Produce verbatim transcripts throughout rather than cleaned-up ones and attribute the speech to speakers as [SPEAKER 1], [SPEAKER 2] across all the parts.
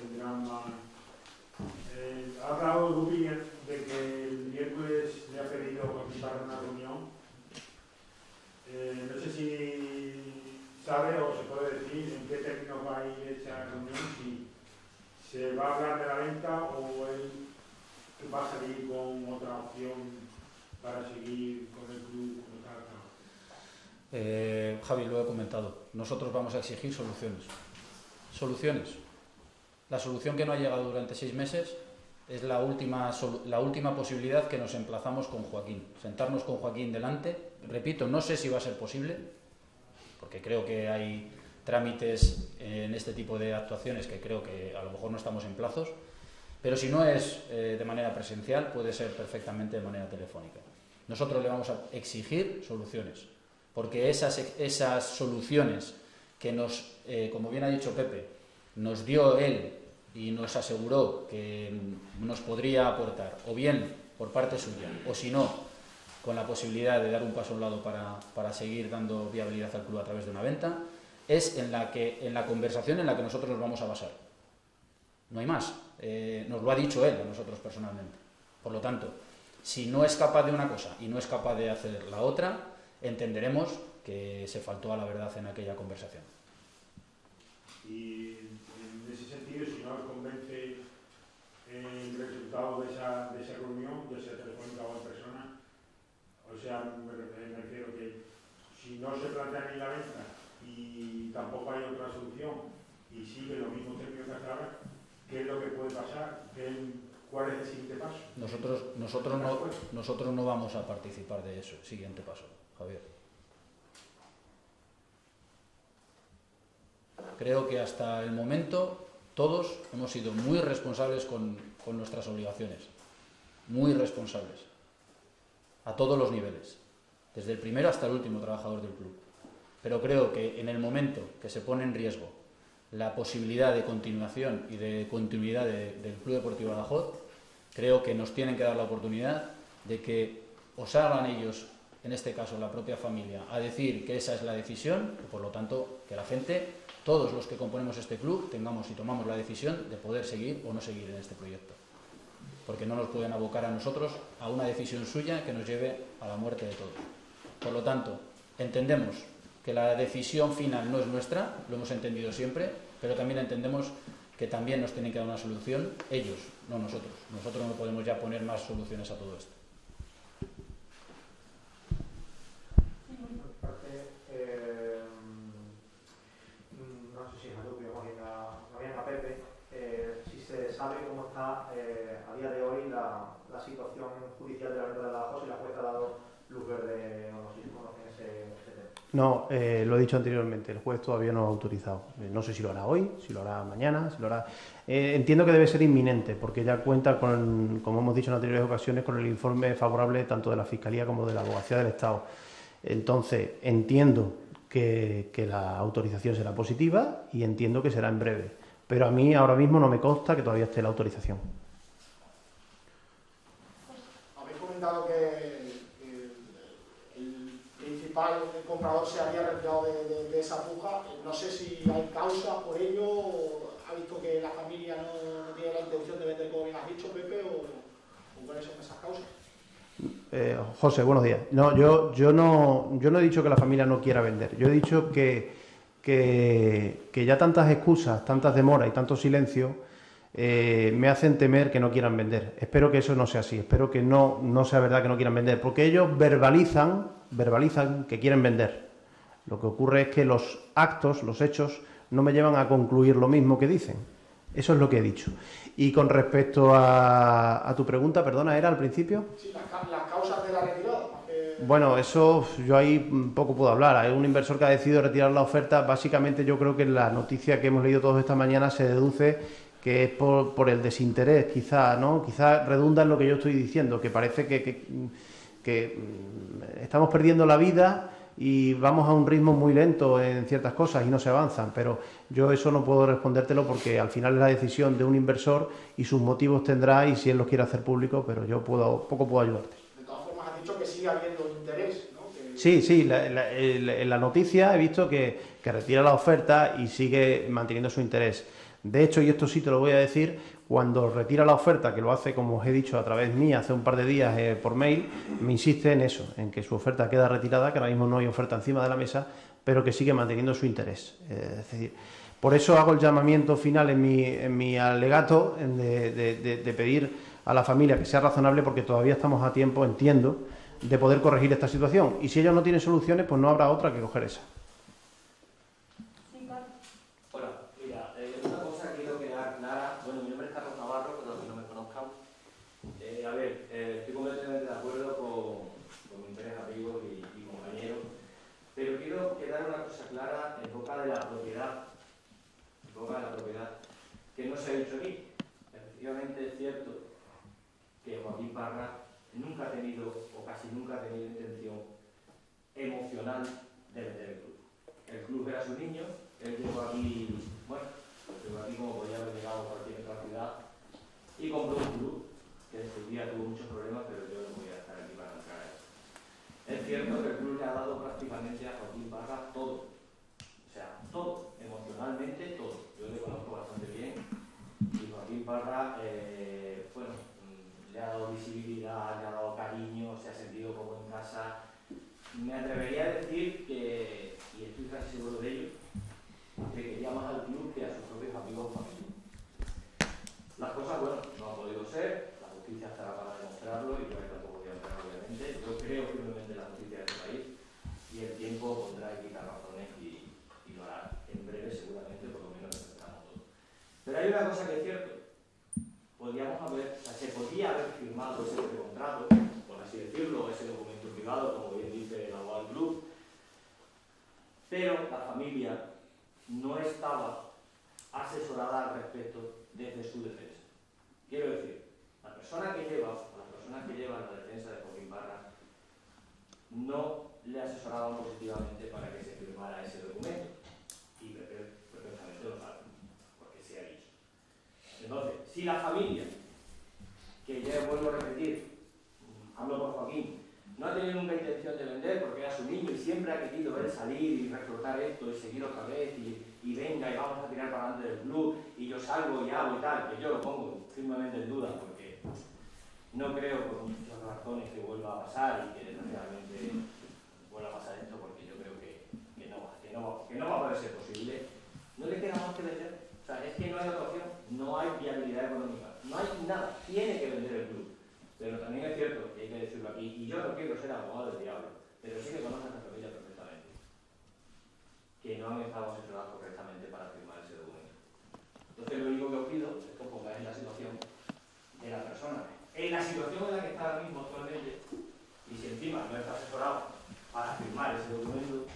[SPEAKER 1] tendrán más... Eh, ha hablado Rubí de que el miércoles le ha pedido participar en una reunión. Eh, no sé si sabe o se puede decir en qué términos va a ir esa reunión, si se va a hablar de la venta o él va a salir con otra opción para seguir con el club como tal.
[SPEAKER 2] Eh, Javi, lo he comentado. Nosotros vamos a exigir soluciones. Soluciones. La solución que no ha llegado durante seis meses es la última, la última posibilidad que nos emplazamos con Joaquín. Sentarnos con Joaquín delante. Repito, no sé si va a ser posible, porque creo que hay trámites en este tipo de actuaciones que creo que a lo mejor no estamos en plazos, pero si no es eh, de manera presencial, puede ser perfectamente de manera telefónica. Nosotros le vamos a exigir soluciones, porque esas, esas soluciones que nos, eh, como bien ha dicho Pepe, nos dio él y nos aseguró que nos podría aportar, o bien por parte suya, o si no, con la posibilidad de dar un paso a un lado para, para seguir dando viabilidad al club a través de una venta, es en la, que, en la conversación en la que nosotros nos vamos a basar. No hay más. Eh, nos lo ha dicho él a nosotros personalmente. Por lo tanto, si no es capaz de una cosa y no es capaz de hacer la otra, entenderemos que se faltó a la verdad en aquella conversación.
[SPEAKER 1] Y en ese sentido, si no os convence el resultado de esa, de esa reunión, ya sea telefónica o en persona, o sea, me, me refiero que si no se plantea ni la venta y tampoco hay otra solución y sigue los mismos términos que hasta ahora, ¿qué es lo que puede pasar? ¿Cuál es el siguiente paso?
[SPEAKER 2] Nosotros, nosotros, no, nosotros no vamos a participar de eso. Siguiente paso, Javier. Creo que hasta el momento todos hemos sido muy responsables con, con nuestras obligaciones. Muy responsables. A todos los niveles. Desde el primero hasta el último trabajador del club. Pero creo que en el momento que se pone en riesgo la posibilidad de continuación y de continuidad de, del Club Deportivo Badajoz, creo que nos tienen que dar la oportunidad de que os hagan ellos, en este caso la propia familia, a decir que esa es la decisión y por lo tanto que la gente, todos los que componemos este club, tengamos y tomamos la decisión de poder seguir o no seguir en este proyecto. Porque no nos pueden abocar a nosotros a una decisión suya que nos lleve a la muerte de todos. Por lo tanto, entendemos que la decisión final no es nuestra, lo hemos entendido siempre, pero también entendemos que también nos tienen que dar una solución ellos, no nosotros. Nosotros no podemos ya poner más soluciones a todo esto.
[SPEAKER 3] Eh, no sé si es Lupe o bien a Pepe, eh, si se sabe cómo está eh, a día de hoy la, la situación judicial de la venta de Badajoz, si la jueza ha dado luz verde o no, si conocen ese, ese tema.
[SPEAKER 4] No, eh, lo he dicho anteriormente, el juez todavía no lo ha autorizado. Eh, no sé si lo hará hoy, si lo hará mañana, si lo hará... Eh, entiendo que debe ser inminente, porque ya cuenta con, como hemos dicho en anteriores ocasiones, con el informe favorable tanto de la Fiscalía como de la Abogacía del Estado. Entonces, entiendo que, que la autorización será positiva y entiendo que será en breve. Pero a mí ahora mismo no me consta que todavía esté la autorización.
[SPEAKER 5] Habéis comentado que el comprador se había retirado de, de, de esa puja. No sé si hay causa por ello, o ha visto que la familia no tiene la intención de vender, como bien has dicho, Pepe, o, o cuáles son esas causas.
[SPEAKER 4] Eh, José, buenos días. No, yo, yo no, yo no he dicho que la familia no quiera vender. Yo he dicho que, que, que ya tantas excusas, tantas demoras y tanto silencio eh, me hacen temer que no quieran vender. Espero que eso no sea así. Espero que no, no sea verdad que no quieran vender, porque ellos verbalizan verbalizan que quieren vender. Lo que ocurre es que los actos, los hechos, no me llevan a concluir lo mismo que dicen. Eso es lo que he dicho. Y con respecto a, a tu pregunta, perdona, ¿era al principio?
[SPEAKER 5] Sí, las, las causas de la retirada. Eh...
[SPEAKER 4] Bueno, eso yo ahí poco puedo hablar. Hay un inversor que ha decidido retirar la oferta. Básicamente yo creo que en la noticia que hemos leído todos esta mañana se deduce que es por, por el desinterés, quizá, ¿no? Quizá redunda en lo que yo estoy diciendo, que parece que... que que estamos perdiendo la vida y vamos a un ritmo muy lento en ciertas cosas y no se avanzan, pero yo eso no puedo respondértelo porque al final es la decisión de un inversor y sus motivos tendrá y si él los quiere hacer público, pero yo puedo, poco puedo ayudarte.
[SPEAKER 5] De todas formas, has dicho que sigue habiendo interés, ¿no? Que...
[SPEAKER 4] Sí, sí, la, la, en la noticia he visto que, que retira la oferta y sigue manteniendo su interés. De hecho, y esto sí te lo voy a decir, cuando retira la oferta, que lo hace, como os he dicho, a través mía hace un par de días eh, por mail, me insiste en eso, en que su oferta queda retirada, que ahora mismo no hay oferta encima de la mesa, pero que sigue manteniendo su interés. Eh, es decir, por eso hago el llamamiento final en mi, en mi alegato de, de, de, de pedir a la familia que sea razonable, porque todavía estamos a tiempo, entiendo, de poder corregir esta situación. Y si ellos no tienen soluciones, pues no habrá otra que coger esa.
[SPEAKER 6] Hola, mira, eh, una cosa que quiero quedar clara. Bueno, mi nombre es Carlos Navarro, para los que no me conozcan. Eh, a ver, eh, estoy completamente de acuerdo con, con mis tres amigos y, y compañeros, pero quiero quedar una cosa clara en boca de la propiedad, en boca de la propiedad, que no se ha dicho aquí. Efectivamente es cierto que Joaquín Parra nunca ha tenido, o casi nunca ha tenido intención emocional de vender el club. El club era su niño, él llegó aquí, bueno, pues llegó aquí como podía haber llegado a cualquier otra ciudad, y compró un club que en su día tuvo muchos problemas, pero yo no voy a estar aquí para entrar a eso. Es cierto que el club le ha dado prácticamente a Joaquín Parra todo, o sea, todo, emocionalmente todo. Yo le conozco bastante bien, y Joaquín Parra, eh, bueno, le ha dado visibilidad, le ha dado cariño, se ha sentido como en casa. Me atrevería a decir que, y estoy casi seguro de ello, que quería más al club que a sus propios amigos o familia. Las cosas, bueno, no ha podido ser, la justicia estará para demostrarlo y yo tampoco voy a entrar, obviamente. Yo creo firmemente en la justicia de este país y el tiempo pondrá y quitar razones y, y lo hará en breve, seguramente, por lo menos empezamos todos. Pero hay una cosa que es cierto. Podríamos haber, o sea, se podía haber firmado ese contrato, por así decirlo, ese documento privado, como bien dice el abogado del club, pero la familia no estaba asesorada al respecto desde su defensa. Quiero decir, la persona que lleva, o las personas que llevan la defensa de Joaquín Parra, no le asesoraban positivamente para que se firmara ese documento. Y perfectamente lo saben, porque se ha dicho. Entonces, si la familia, que ya vuelvo a repetir, hablo por Joaquín, no ha tenido nunca intención de vender porque era su niño y siempre ha querido ver salir y reflotar esto y seguir otra vez y, y venga y vamos a tirar para adelante del club y yo salgo y hago y tal, que yo lo pongo firmemente en duda porque no creo por muchas razones que vuelva a pasar y que realmente vuelva a pasar esto porque yo creo que, que, no, que, no, que no va a poder ser posible. No le queda más que vender. O sea, es que no hay otra opción, no hay viabilidad económica, no hay nada, tiene que vender el club. Pero también es cierto, y hay que decirlo aquí, y yo no quiero ser abogado del diablo, pero sí que conozco a esta familia perfectamente, que no han estado asesorados correctamente para firmar ese documento. Entonces lo único que os pido es que os pongáis en la situación de la persona, en la situación en la que está ahora mismo actualmente, y si encima no está asesorado para firmar ese documento,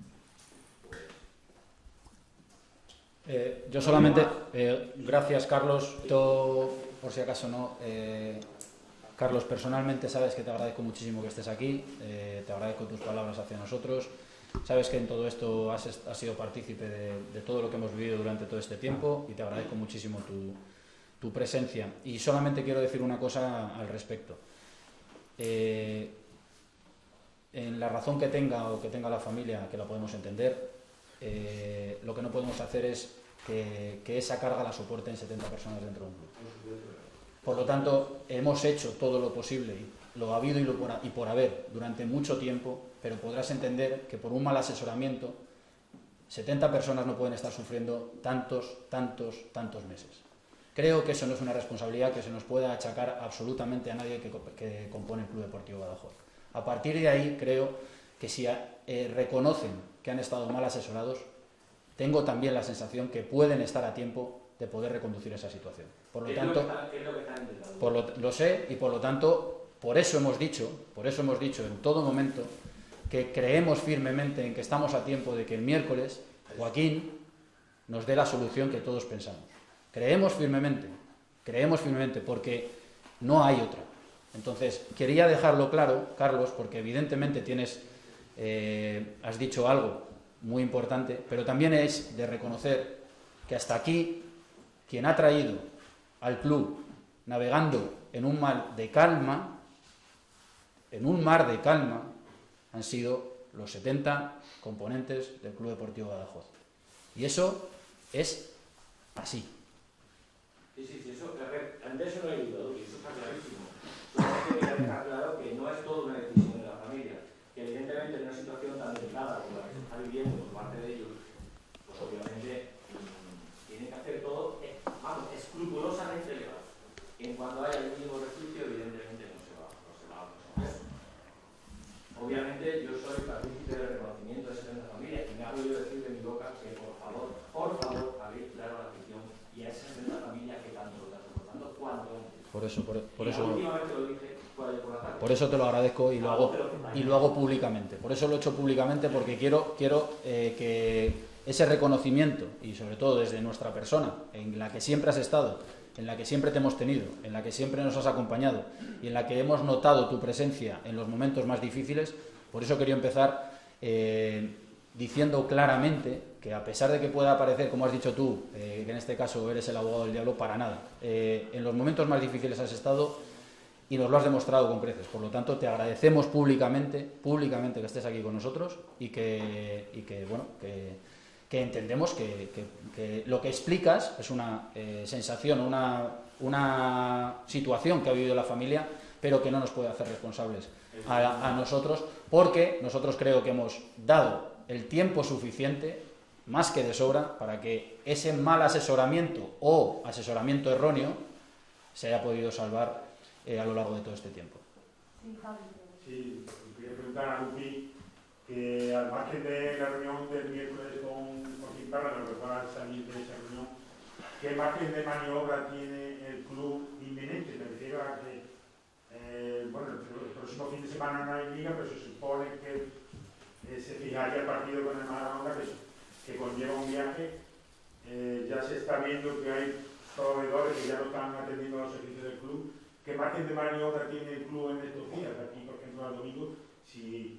[SPEAKER 2] Eh, yo solamente, eh, gracias Carlos, yo, por si acaso no, eh, Carlos, personalmente sabes que te agradezco muchísimo que estés aquí, eh, te agradezco tus palabras hacia nosotros, sabes que en todo esto has, has sido partícipe de, de todo lo que hemos vivido durante todo este tiempo y te agradezco muchísimo tu, tu presencia. Y solamente quiero decir una cosa al respecto. Eh, en la razón que tenga o que tenga la familia, que la podemos entender, eh, lo que no podemos hacer es que, que esa carga la soporten setenta personas dentro de un club. Por lo tanto, hemos hecho todo lo posible, lo habido y, lo por, y por haber, durante mucho tiempo, pero podrás entender que por un mal asesoramiento, setenta personas no pueden estar sufriendo tantos, tantos, tantos meses. Creo que eso no es una responsabilidad que se nos pueda achacar absolutamente a nadie que, que compone el Club Deportivo Badajoz. A partir de ahí, creo que si eh, reconocen que han estado mal asesorados, tengo también la sensación que pueden estar a tiempo de poder reconducir esa situación. Por lo tanto, por lo, lo sé y por lo tanto, por eso hemos dicho, por eso hemos dicho en todo momento que creemos firmemente en que estamos a tiempo de que el miércoles Joaquín nos dé la solución que todos pensamos. Creemos firmemente, creemos firmemente porque no hay otra. Entonces, quería dejarlo claro, Carlos, porque evidentemente tienes, eh, has dicho algo muy importante, pero también es de reconocer que hasta aquí quien ha traído al club navegando en un mar de calma, en un mar de calma, han sido los setenta componentes del Club Deportivo Badajoz. Y eso es así.
[SPEAKER 6] Sí, sí, sí, eso, a ver, de eso no hay duda, y eso está clarísimo. Solamente quería dejar claro que no es todo una decisión de la familia, que evidentemente en una situación tan delicada como la que se está viviendo por parte de ellos, pues obviamente mmm, tienen que hacer todo, eh, vamos, escrupulosamente legal. En cuanto haya el mínimo resquicio, evidentemente no se va, no se va a resolver. Obviamente yo soy partícipe del reconocimiento de esa segunda familia y me hago yo decir de mi boca que por favor, por favor, habéis claro la afición y a esa segunda familia que tanto lo está soportando cuanto antes.
[SPEAKER 2] Por eso, por, por
[SPEAKER 6] y
[SPEAKER 2] eso,
[SPEAKER 6] últimamente lo dije por ayer por la tarde.
[SPEAKER 2] Por eso te lo agradezco y lo hago, y lo hago públicamente. Por eso lo he hecho públicamente, porque quiero, quiero eh, que ese reconocimiento, y sobre todo desde nuestra persona, en la que siempre has estado, en la que siempre te hemos tenido, en la que siempre nos has acompañado y en la que hemos notado tu presencia en los momentos más difíciles, por eso quería empezar eh, diciendo claramente que a pesar de que pueda parecer, como has dicho tú, eh, que en este caso eres el abogado del diablo, para nada. Eh, en los momentos más difíciles has estado y nos lo has demostrado con creces. Por lo tanto, te agradecemos públicamente, públicamente que estés aquí con nosotros y que, y que bueno, que... que entendemos que, que, que lo que explicas es una eh, sensación, una, una situación que ha vivido la familia, pero que no nos puede hacer responsables a, a nosotros, porque nosotros creo que hemos dado el tiempo suficiente, más que de sobra, para que ese mal asesoramiento o asesoramiento erróneo se haya podido salvar eh, a lo largo de todo este tiempo.
[SPEAKER 1] Sí, quería preguntar a Lupi que al margen de la reunión del miércoles con Joaquín Parra, lo que va a salir de esa reunión, ¿qué margen de maniobra tiene el club inminente? Me refiero a que, eh, bueno, el próximo fin de semana no hay liga, pero se supone que eh, se fijaría el partido con el Majadahonda, que, que conlleva un viaje. Eh, ya se está viendo que hay proveedores que ya no están atendiendo a los servicios del club. ¿Qué margen de maniobra tiene el club en estos días? Aquí, por ejemplo, al domingo, si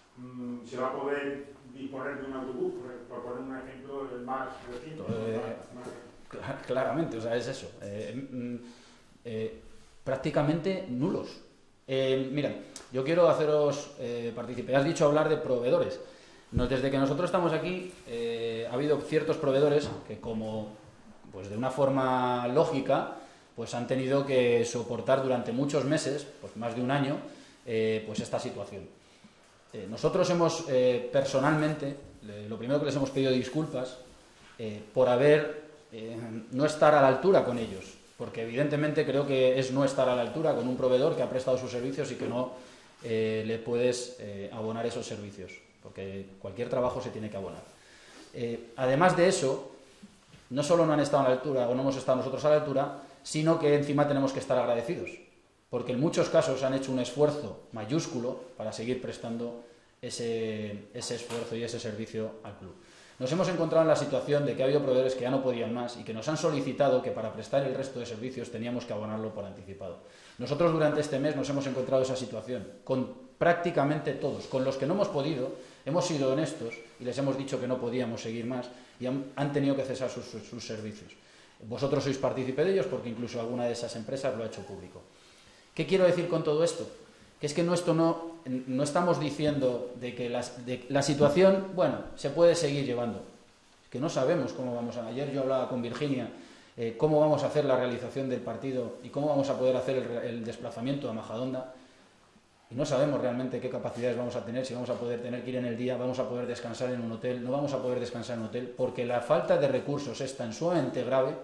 [SPEAKER 1] se va a poder disponer de un autobús, por, por poner un ejemplo el más reciente.
[SPEAKER 2] Eh,
[SPEAKER 1] más, más...
[SPEAKER 2] Claramente, o sea, es eso. Eh, eh, prácticamente nulos. Eh, mira, yo quiero haceros eh, partícipe. Has dicho hablar de proveedores. Nos, desde que nosotros estamos aquí, eh, ha habido ciertos proveedores que, como, pues de una forma lógica, pues han tenido que soportar durante muchos meses, pues más de un año, eh, pues esta situación. Eh, nosotros hemos, eh, personalmente, eh, lo primero que les hemos pedido disculpas eh, por haber, eh, no estar a la altura con ellos, porque evidentemente creo que es no estar a la altura con un proveedor que ha prestado sus servicios y que no eh, le puedes eh, abonar esos servicios, porque cualquier trabajo se tiene que abonar. Eh, además de eso, no solo no han estado a la altura o no hemos estado nosotros a la altura, sino que encima tenemos que estar agradecidos, porque en muchos casos han hecho un esfuerzo mayúsculo para seguir prestando ese, ese esfuerzo y ese servicio al club. Nos hemos encontrado en la situación de que ha habido proveedores que ya no podían más y que nos han solicitado que para prestar el resto de servicios teníamos que abonarlo por anticipado. Nosotros durante este mes nos hemos encontrado esa situación con prácticamente todos. Con los que no hemos podido, hemos sido honestos y les hemos dicho que no podíamos seguir más y han, han tenido que cesar sus, sus, sus servicios. Vosotros sois partícipe de ellos porque incluso alguna de esas empresas lo ha hecho público. ¿Qué quiero decir con todo esto? Que es que no, esto no, no estamos diciendo de que las, de, la situación, bueno, se puede seguir llevando. Es que no sabemos cómo vamos a... Ayer yo hablaba con Virginia, eh, cómo vamos a hacer la realización del partido y cómo vamos a poder hacer el, el desplazamiento a Majadahonda. Y no sabemos realmente qué capacidades vamos a tener, si vamos a poder tener que ir en el día, vamos a poder descansar en un hotel, no vamos a poder descansar en un hotel, porque la falta de recursos es tan sumamente grave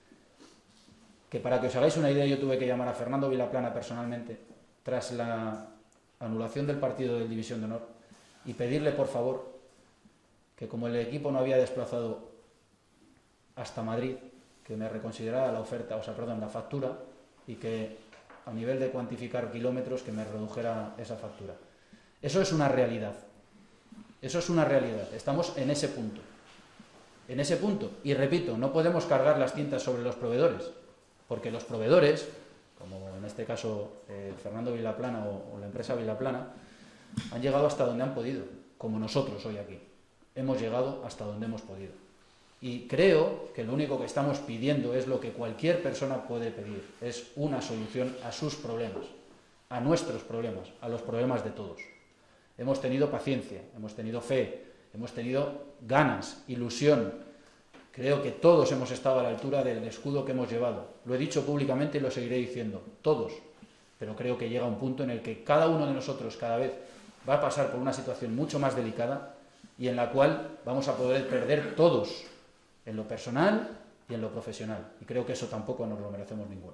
[SPEAKER 2] que, para que os hagáis una idea, yo tuve que llamar a Fernando Vilaplana personalmente tras la anulación del partido del División de Honor y pedirle por favor que, como el equipo no había desplazado hasta Madrid, que me reconsiderara la oferta, o sea, perdón, la factura, y que a nivel de cuantificar kilómetros que me redujera esa factura. Eso es una realidad. Eso es una realidad. Estamos en ese punto. En ese punto. Y repito, no podemos cargar las tintas sobre los proveedores, porque los proveedores, como en este caso eh, Fernando Vilaplana o, o la empresa Vilaplana, han llegado hasta donde han podido, como nosotros hoy aquí. Hemos llegado hasta donde hemos podido. Y creo que lo único que estamos pidiendo es lo que cualquier persona puede pedir, es una solución a sus problemas, a nuestros problemas, a los problemas de todos. Hemos tenido paciencia, hemos tenido fe, hemos tenido ganas, ilusión, Creo que todos hemos estado a la altura del escudo que hemos llevado. Lo he dicho públicamente y lo seguiré diciendo, todos. Pero creo que llega un punto en el que cada uno de nosotros cada vez va a pasar por una situación mucho más delicada y en la cual vamos a poder perder todos, en lo personal y en lo profesional. Y creo que eso tampoco nos lo merecemos ninguno.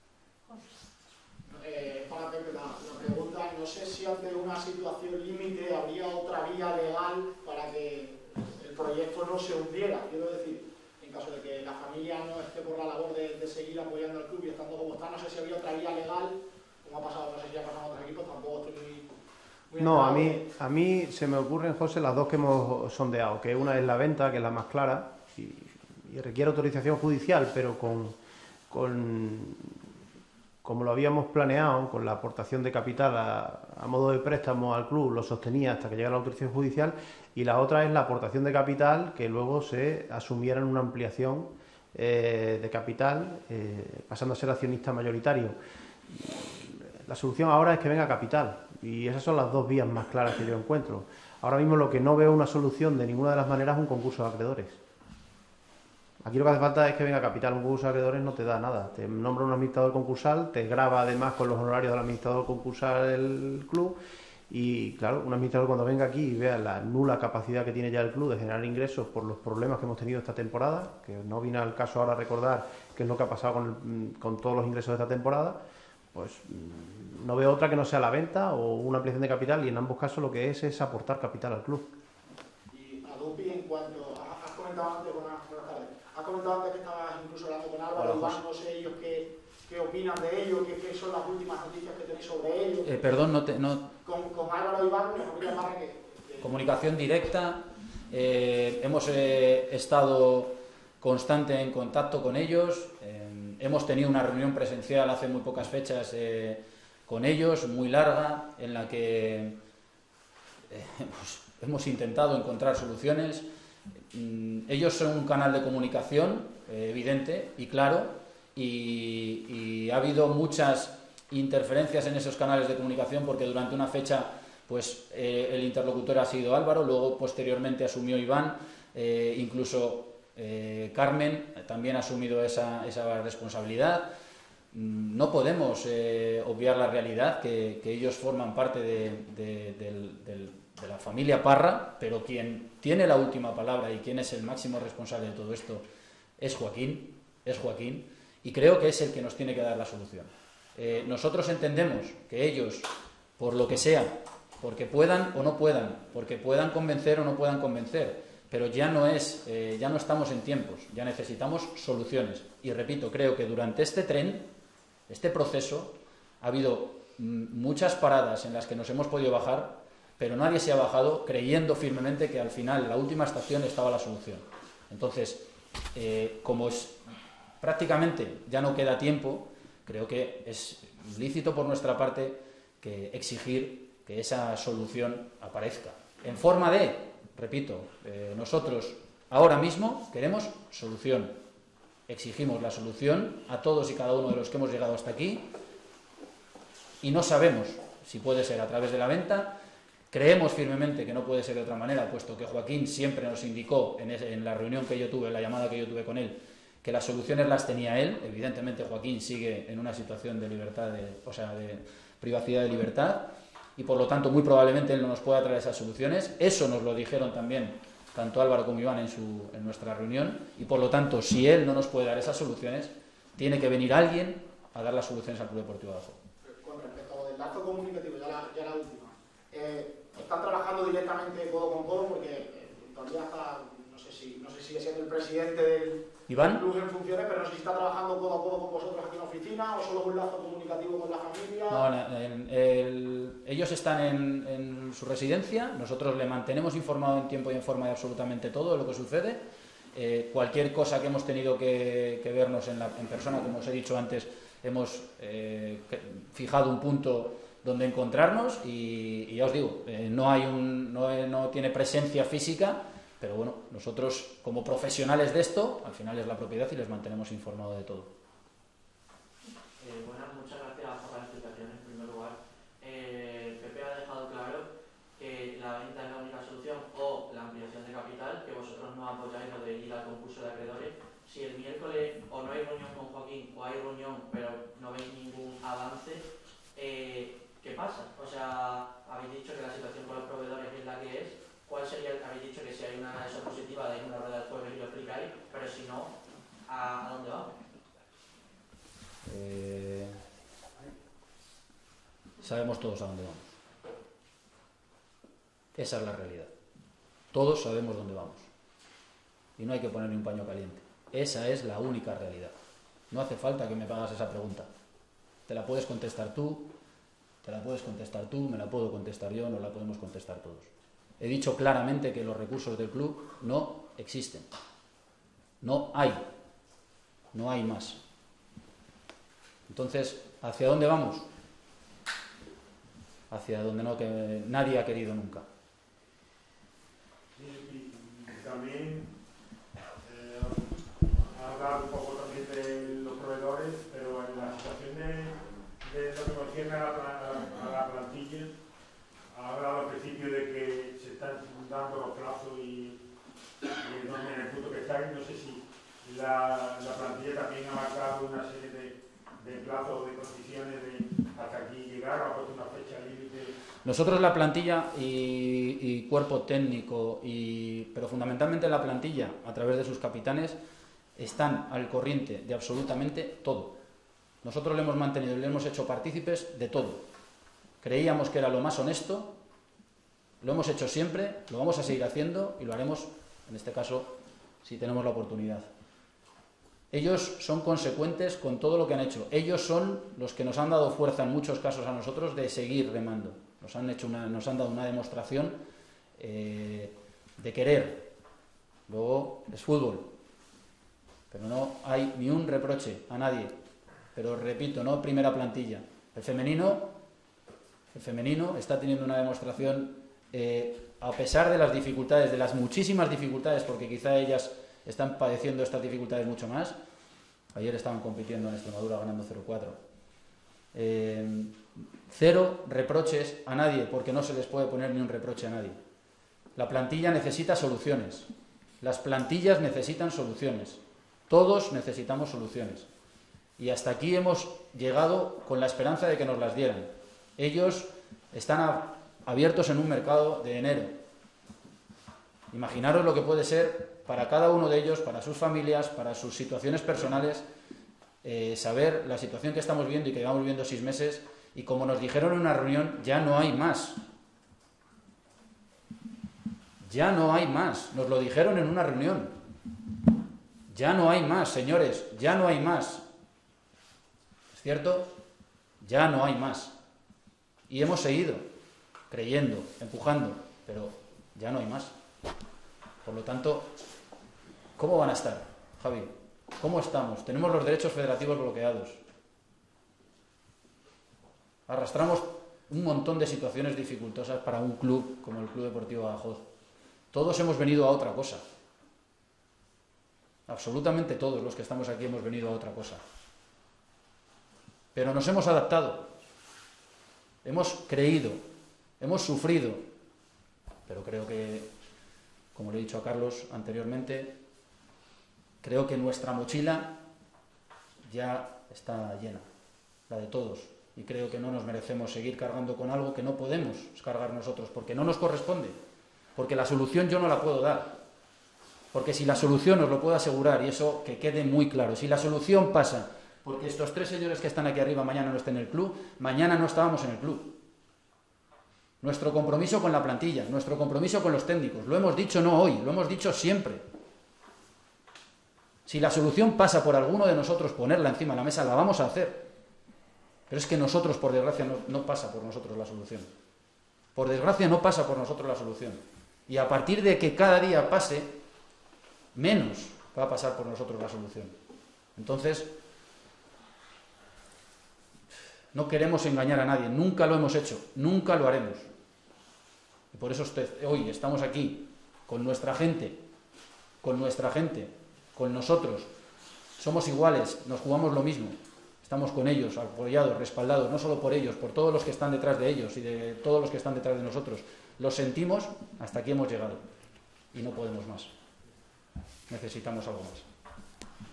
[SPEAKER 5] Eh, para Pepe, la, la pregunta, no sé si ante una situación límite habría otra vía legal para que el proyecto no se hundiera. Quiero decir, en caso de que la familia no esté por la labor de, de seguir apoyando al club y estando como está, no sé si habría otra vía legal, como ha pasado, no sé si ha pasado en otros equipos, tampoco estoy muy... muy
[SPEAKER 4] No, a
[SPEAKER 5] enterado.
[SPEAKER 4] mí, a mí se me ocurren, José, las dos que hemos sondeado, que una es la venta, que es la más clara, y, y requiere autorización judicial, pero con, con, como lo habíamos planeado, con la aportación de capital a, a modo de préstamo al club, lo sostenía hasta que llegara la autorización judicial, y la otra es la aportación de capital, que luego se asumiera en una ampliación eh, de capital, eh, pasando a ser accionista mayoritario. La solución ahora es que venga capital, y esas son las dos vías más claras que yo encuentro. Ahora mismo lo que no veo una solución de ninguna de las maneras es un concurso de acreedores. Aquí lo que hace falta es que venga capital. Un concurso de acreedores no te da nada. Te nombra un administrador concursal, te graba además con los honorarios del administrador concursal del club y, claro, un administrador cuando venga aquí y vea la nula capacidad que tiene ya el club de generar ingresos por los problemas que hemos tenido esta temporada, que no viene al caso ahora recordar qué es lo que ha pasado con, el, con todos los ingresos de esta temporada, pues no veo otra que no sea la venta o una ampliación de capital, y en ambos casos lo que es es aportar capital al club.
[SPEAKER 5] Y a Dupi, en cuanto has comentado antes, buenas, buenas tardes, has comentado antes que estabas incluso hablando con Álvaro y Iván, no sé ellos qué, qué opinan de ello, qué, qué son las últimas noticias que tenéis sobre ello.
[SPEAKER 2] Eh, perdón, no te... No...
[SPEAKER 5] Con, con Álvaro y Iván, mi familia Parra, que... que...
[SPEAKER 2] Comunicación directa, eh, hemos eh, estado constante en contacto con ellos, eh, hemos tenido una reunión presencial hace muy pocas fechas eh, con ellos, muy larga, en la que eh, hemos, hemos intentado encontrar soluciones. Mm, ellos son un canal de comunicación eh, evidente y claro, y, y ha habido muchas interferencias en esos canales de comunicación porque durante una fecha pues eh, el interlocutor ha sido Álvaro, luego posteriormente asumió Iván, eh, incluso eh, Carmen también ha asumido esa, esa responsabilidad. No podemos eh, obviar la realidad que, que ellos forman parte de, de, del, del, de la familia Parra, pero quien tiene la última palabra y quien es el máximo responsable de todo esto es Joaquín, es Joaquín, y creo que es el que nos tiene que dar la solución. Eh, nosotros entendemos que ellos, por lo que sea, porque puedan o no puedan, porque puedan convencer o no puedan convencer, pero ya no es, eh, ya no estamos en tiempos, ya necesitamos soluciones. Y repito, creo que durante este tren, este proceso, ha habido mm, muchas paradas en las que nos hemos podido bajar, pero nadie se ha bajado creyendo firmemente que al final, en la última estación, estaba la solución. Entonces, eh, como es, prácticamente ya no queda tiempo, creo que es lícito por nuestra parte que exigir que esa solución aparezca. En forma de, repito, eh, nosotros ahora mismo queremos solución. Exigimos la solución a todos y cada uno de los que hemos llegado hasta aquí y no sabemos si puede ser a través de la venta. Creemos firmemente que no puede ser de otra manera, puesto que Joaquín siempre nos indicó en, ese, en la reunión que yo tuve, en la llamada que yo tuve con él, que las soluciones las tenía él. Evidentemente Joaquín sigue en una situación de libertad, de, o sea, de privacidad de libertad, y por lo tanto muy probablemente él no nos pueda traer esas soluciones. Eso nos lo dijeron también tanto Álvaro como Iván en, su, en nuestra reunión, y por lo tanto si él no nos puede dar esas soluciones, tiene que venir alguien a dar las soluciones al Club Deportivo de Ajo.
[SPEAKER 5] Con respecto a lo del lazo comunicativo, ya la, ya la última, eh, están trabajando directamente codo con codo porque eh, todavía está, no sé si, no sé si sigue siendo el presidente del
[SPEAKER 2] ¿Iván?
[SPEAKER 5] club en funciones, pero no sé si está trabajando codo a codo con vosotros aquí en la oficina o solo un lazo comunicativo con la familia.
[SPEAKER 2] No, en, el, ellos están en, en su residencia, nosotros le mantenemos informado en tiempo y en forma de absolutamente todo lo que sucede. Eh, cualquier cosa que hemos tenido que, que vernos en, la, en persona, como os he dicho antes, hemos eh, fijado un punto donde encontrarnos y, y ya os digo, eh, no, hay un, no, no tiene presencia física, pero bueno, nosotros como profesionales de esto, al final es la propiedad y les mantenemos informados de todo.
[SPEAKER 7] Eh, buenas, muchas gracias por la explicación en primer lugar. Eh, Pepe ha dejado claro que la venta es la única solución o la ampliación de capital, que vosotros no apoyáis lo de ir al concurso de acreedores si el miércoles o no hay reunión con Joaquín o hay reunión pero no veis ningún avance, eh, ¿qué pasa? O sea, habéis dicho que la situación con los proveedores es la que es. ¿Cuál sería? Habéis dicho que si hay una eso positiva, dais una rueda de jueves y lo explicáis, pero si no, ¿a, a dónde vamos?
[SPEAKER 2] Eh, sabemos todos a dónde vamos. Esa es la realidad. Todos sabemos dónde vamos. Y no hay que poner ni un paño caliente. Esa es la única realidad. No hace falta que me hagas esa pregunta. Te la puedes contestar tú, te la puedes contestar tú, me la puedo contestar yo, nos la podemos contestar todos. He dicho claramente que los recursos del club no existen. No hay. No hay más. Entonces, ¿hacia dónde vamos? Hacia donde no, que nadie ha querido nunca.
[SPEAKER 1] Y, y también eh, hablar un poco también de los proveedores, pero en la situación de, de lo que concierne a la, a la plantilla, ha hablado al principio de que se están dando los plazos y, y en el punto que están, no sé si la, la plantilla también ha marcado una serie de, de plazos, de condiciones de hasta aquí llegar, o ha puesto una fecha límite.
[SPEAKER 2] Nosotros la plantilla y, y cuerpo técnico, y, pero fundamentalmente la plantilla, a través de sus capitanes, están al corriente de absolutamente todo. Nosotros le hemos mantenido y le hemos hecho partícipes de todo. Creíamos que era lo más honesto, lo hemos hecho siempre, lo vamos a seguir haciendo y lo haremos, en este caso, si tenemos la oportunidad. Ellos son consecuentes con todo lo que han hecho. Ellos son los que nos han dado fuerza en muchos casos a nosotros de seguir remando. Nos han, hecho una, nos han dado una demostración eh, de querer. Luego es fútbol, pero no hay ni un reproche a nadie. Pero repito, no primera plantilla. El femenino, el femenino está teniendo una demostración, eh, a pesar de las dificultades, de las muchísimas dificultades, porque quizá ellas están padeciendo estas dificultades mucho más. Ayer estaban compitiendo en Extremadura ganando cero cuatro. Eh, cero reproches a nadie, porque no se les puede poner ni un reproche a nadie. La plantilla necesita soluciones. Las plantillas necesitan soluciones. Todos necesitamos soluciones. Y hasta aquí hemos llegado con la esperanza de que nos las dieran. Ellos están a, abiertos en un mercado de enero. Imaginaros lo que puede ser para cada uno de ellos, para sus familias, para sus situaciones personales, eh, saber la situación que estamos viendo y que llevamos viviendo seis meses, y como nos dijeron en una reunión, ya no hay más. Ya no hay más. Nos lo dijeron en una reunión. Ya no hay más, señores, ya no hay más. ¿Es cierto? Ya no hay más. Y hemos seguido creyendo, empujando, pero ya no hay más. Por lo tanto, ¿cómo van a estar, Javi? ¿Cómo estamos? Tenemos los derechos federativos bloqueados. Arrastramos un montón de situaciones dificultosas para un club como el Club Deportivo Badajoz. Todos hemos venido a otra cosa. Absolutamente todos los que estamos aquí hemos venido a otra cosa. Pero nos hemos adaptado. Hemos creído. Hemos sufrido. Pero creo que, como le he dicho a Carlos anteriormente, creo que nuestra mochila ya está llena, la de todos, y creo que no nos merecemos seguir cargando con algo que no podemos cargar nosotros, porque no nos corresponde, porque la solución yo no la puedo dar, porque si la solución os lo puedo asegurar, y eso que quede muy claro, si la solución pasa porque estos tres señores que están aquí arriba mañana no estén en el club, mañana no estábamos en el club. Nuestro compromiso con la plantilla, nuestro compromiso con los técnicos, lo hemos dicho no hoy, lo hemos dicho siempre. Si la solución pasa por alguno de nosotros ponerla encima de la mesa, la vamos a hacer. Pero es que nosotros, por desgracia, no, no pasa por nosotros la solución. Por desgracia, no pasa por nosotros la solución. Y a partir de que cada día pase, menos va a pasar por nosotros la solución. Entonces, no queremos engañar a nadie. Nunca lo hemos hecho. Nunca lo haremos. Y por eso usted, hoy estamos aquí, con nuestra gente, con nuestra gente, con nosotros, somos iguales, nos jugamos lo mismo, estamos con ellos, apoyados, respaldados, no solo por ellos, por todos los que están detrás de ellos y de todos los que están detrás de nosotros. Lo sentimos, hasta aquí hemos llegado y no podemos más. Necesitamos algo más.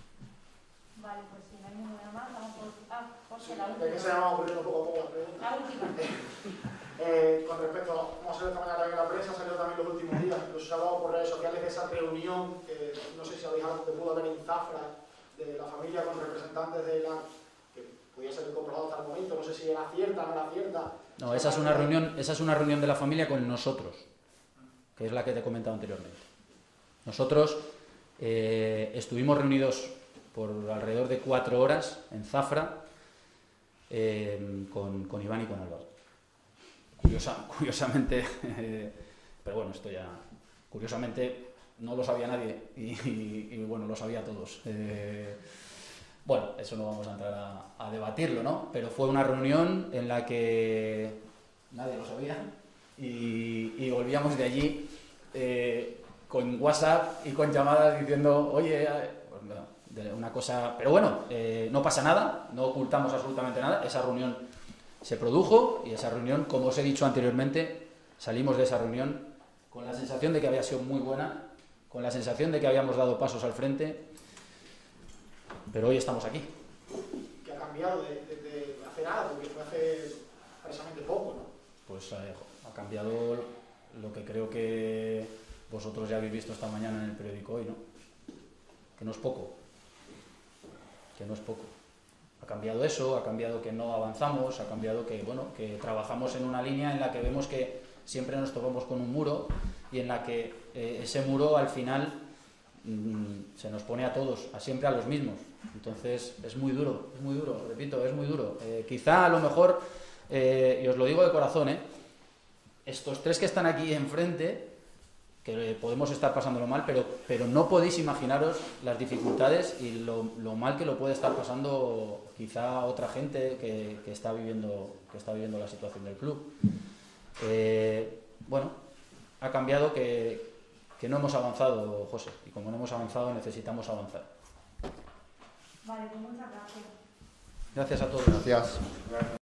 [SPEAKER 8] Vale, pues si no hay ninguna más, vamos por... Ah, José,
[SPEAKER 5] Sí,
[SPEAKER 8] la
[SPEAKER 5] de que
[SPEAKER 8] última.
[SPEAKER 5] se me va ocurriendo poco a poco la pregunta.
[SPEAKER 8] La última.
[SPEAKER 5] Eh, con respecto, vamos a ver esta mañana también en la prensa, ha salido también los últimos días, incluso se ha hablado por redes sociales de esa reunión, que no sé si habéis hablado que pudo haber en Zafra, de la familia con representantes de la... que podía ser comprobado hasta el momento, no sé si era cierta, no era cierta.
[SPEAKER 2] No, esa es una reunión, esa es una reunión de la familia con nosotros, que es la que te he comentado anteriormente. Nosotros eh, estuvimos reunidos por alrededor de cuatro horas en Zafra eh, con, con Iván y con Álvaro. Curiosa, curiosamente, eh, pero bueno, esto ya, curiosamente no lo sabía nadie y, y, y bueno, lo sabía todos. Eh, bueno, eso no vamos a entrar a, a debatirlo, ¿no? Pero fue una reunión en la que nadie lo sabía y, y volvíamos de allí eh, con WhatsApp y con llamadas diciendo, oye, eh, pues, no, de una cosa... Pero bueno, eh, no pasa nada, no ocultamos absolutamente nada, esa reunión se produjo y esa reunión, como os he dicho anteriormente, salimos de esa reunión con la sensación de que había sido muy buena, con la sensación de que habíamos dado pasos al frente, pero hoy estamos aquí.
[SPEAKER 5] Que ha cambiado de, de, de hace nada, porque fue hace precisamente poco, ¿no?
[SPEAKER 2] Pues eh, ha cambiado lo que creo que vosotros ya habéis visto esta mañana en el periódico hoy, ¿no? Que no es poco, que no es poco. Ha cambiado eso, ha cambiado que no avanzamos, ha cambiado que, bueno, que trabajamos en una línea en la que vemos que siempre nos topamos con un muro y en la que eh, ese muro al final mmm, se nos pone a todos, a siempre a los mismos. Entonces es muy duro, es muy duro, repito, es muy duro. Eh, quizá a lo mejor, eh, y os lo digo de corazón, eh, estos tres que están aquí enfrente, que podemos estar pasándolo mal, pero, pero no podéis imaginaros las dificultades y lo, lo mal que lo puede estar pasando quizá otra gente que, que, está, viviendo, que está viviendo la situación del club. Eh, bueno, ha cambiado que, que no hemos avanzado, José, y como no hemos avanzado necesitamos avanzar.
[SPEAKER 8] Vale, pues muchas gracias.
[SPEAKER 2] Gracias a todos.
[SPEAKER 9] Gracias.